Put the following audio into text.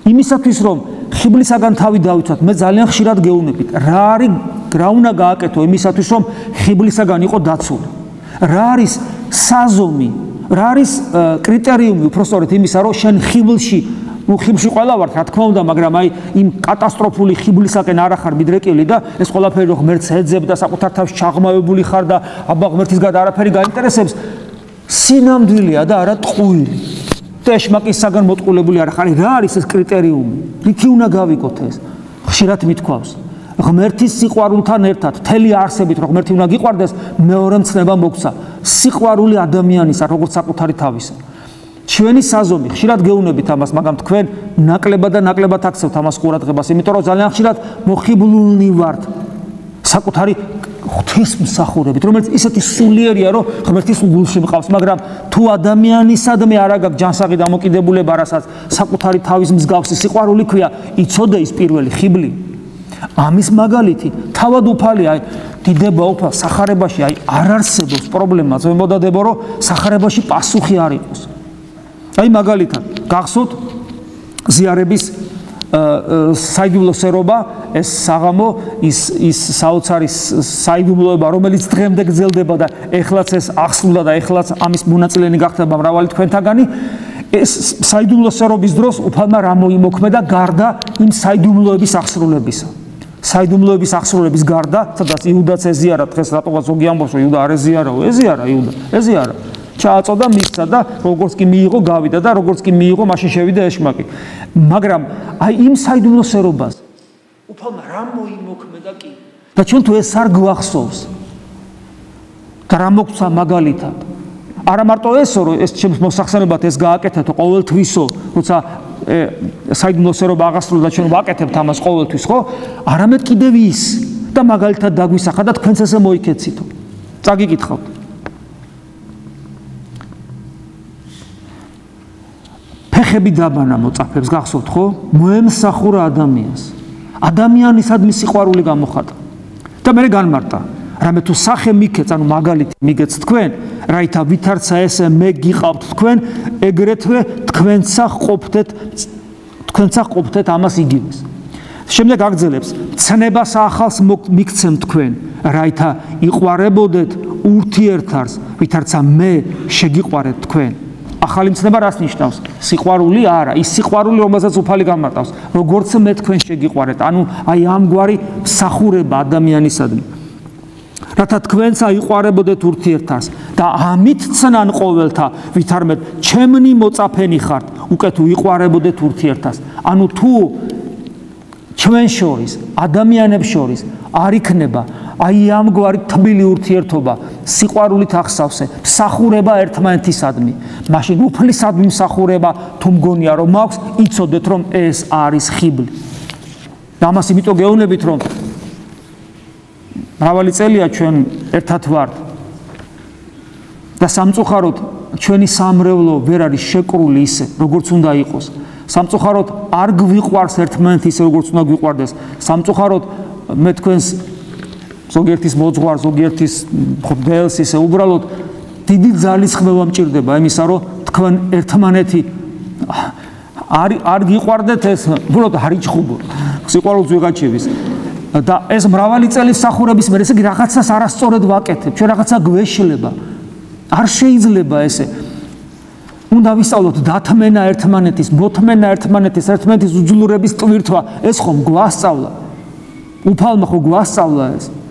იმისათვის რომ ხიბლისგან თავი დავიცვათ, მე ძალიან ხშირად გეუბნებით, რა უნდა გააკეთო იმისათვის რომ ხიბლისგან იყო დაცული. რა არის საზომი, რა არის კრიტერიუმი უпростоრეთ იმისა, რომ შენ ხიბლში ხიბლში ყველა ვართ, რა თქმა უნდა, მაგრამ აი იმ კატასტროფული ხიბლისაკენ არ ახარ მიდრეკილი და ეს ყველაფერი რომ ღმერთს ეძებ და საკუთარ თავში ჩაღმავებული ხარ და აბა ღმერთის გარდა არაფერი გაინტერესებს, სინამდვილეა და არა ტყუილი. ეშმაკისაგან მოტყულებული არ ხარ. რა არის ეს კრიტერიუმი? რითი უნდა გავიგოთ ეს? ხშირად მithქვავს. ღმერთის სიყვარულთან ერთად, მთელი არსებით რომ ღმერთი უნდა გიყვარდეს, მეორე მცნება მოგცა. სიყვარული ადამიანისა, როგორც საკუთარი თავისა. ჩვენი საზომი, ხშირად გეუბნებით ამას, მაგრამ თქვენ ნაკლებად და ნაკლებად აქცევთ ამას ყურადღებას, იმიტომ რომ ძალიან ხშირად მოხიბლულნი ვართ საკუთარი ღვთისმსახურებით, რომელიც ისეთი სულიერია, რომ ღმერთის გულში მყავს, მაგრამ თუ ადამიანისადმე არ აქვს ჯანსაღი დამოკიდებულება, რასაც საკუთარი თავის მსგავსი სიყვარული ქვია, იცოდე ის პირველი ხიბლი. ამის მაგალითი თავად უფალია, აი დიდება უფალ სახარებაში, აი არ არსებობს პრობლემა, ზემოდადებო, რომ სახარებაში პასუხი არ იყოს. აი მაგალითად, გახსოვთ ზიარების საიდუმლოსერობა, ეს საღამო, ის საოცარი საიდუმლოება, რომელიც დღემდე გრძელდება და ეხლაც ეს ახსნულა და ეხლაც ამის მონაწილენი გახდება მრავალი თქვენთაგანი, ეს საიდუმლოსერობის დროს უფალმა რა მოიმოქმედა გარდა იმ საიდუმლოების აღსრულებისა. საიდუმლოების აღსრულების გარდა, სადაც იუდაც ეზიარა, დღეს რატოღაც ზოგი ამბობს, რომ იუდა არ ეზიარაო, ეზიარა იუდა, ეზიარა. ჩააწოდა მისცა და როგორც კი მიიღო გავიდა და როგორც კი მიიღო მაშინ შევიდა ეშმაკი. მაგრამ აი იმ საიდუმლოსერობას უფალმა რა მოიმოქმედა კი და ჩვენ თუ ეს არ გვახსოვს და რა მოგცა მაგალითად არა მარტო ესო რომ ეს ჩემს მოსახსენებლად ეს გააკეთეთო ყოველთვისო როცა საიდუმლოსერობა აღასრულა და ჩვენ ვაკეთებთ ამას ყოველთვის ხო არამედ კიდევ ის და მაგალითად დაგვისახა და თქვენც ესე მოიქეცითო წაგიკითხავთ ფეხები დაბანა მოწაფებს გახსოვთ ხო? მოემსახურა ადამიანს. ადამიანისადმი სიყვარული გამოხატა. და მე განმარტა. რამე თუ სახე მიქეც, ანუ მაგალითი მიგეც თქვენ, რაითა ვითარცა ესე მე გიყავთ თქვენ, ეგრეთვე თქვენცა ყოფთეთ ამას იგივეს. შემდეგ აგრძელებს, ცნებას ახალს მიქცემ თქვენ, რაითა იყვარებოდეთ ურთიერთარს, ვითარცა მე შეგიყვარეთ თქვენ. ახალი მცნება რას ნიშნავს? სიყვარული არა, ის სიყვარული რომელსაც უფალი გამარტავს, როგორც მე თქვენ შეგიყვარეთ, ანუ აი ამგვარი მსახურება ადამიანისადმი. რათა თქვენც აიყვარებოდეთ ურთიერთას და ამით ცნან ყოველთა, ვითარმედ ჩემნი მოწაფენი ხართ, უკვე თუ იყვარებოდეთ ურთიერთას. ანუ თუ ჩვენ შორის, ადამიანებს შორის არ იქნება აი ამგვარი თბილი ურთიერთობა, სიყვარულით ახსავსე, მსახურება ერთმანეთისადმი, მაშინ უფლისადმი მსახურება თუ მგონია რომ მაქვს, იცოდეთ რომ ეს არის ხიბლი. და ამას იმიტომ გეუბნებით რომ მრავალი წელია ჩვენ ერთად ვართ და სამწუხაროდ ჩვენი სამრევლო ვერ არის შეკრული ისე, როგორც უნდა იყოს. სამწუხაროდ არ გვიყვარს ერთმანეთი ისე, როგორც უნდა გვიყვარდეს. სამწუხაროდ მე თქვენს ზოგიერთის მოძღვარ, ზოგიერთის მღვდელს ისე უბრალოდ დიდი ძალისხმევა მჭირდება იმისა, რომ თქვენ ერთმანეთი არ გიყვარდეთ ეს, უბრალოდ არ იჭხუბოთ. სიყვარულს ვიღაჩების. და ეს მრავალი წელი მსახურების მერე, ესე იგი რაღაცას არასწორად ვაკეთებ, ჩვენ რაღაცა გვეშლება. არ შეიძლება ესე. უნდა ვისწავლოთ დათმენა ერთმანეთის, მოთმენა ერთმანეთის უძლურების ტვირთვა, ეს ხომ გვასწავლა. უფალმა ხო გვასწავლა ეს.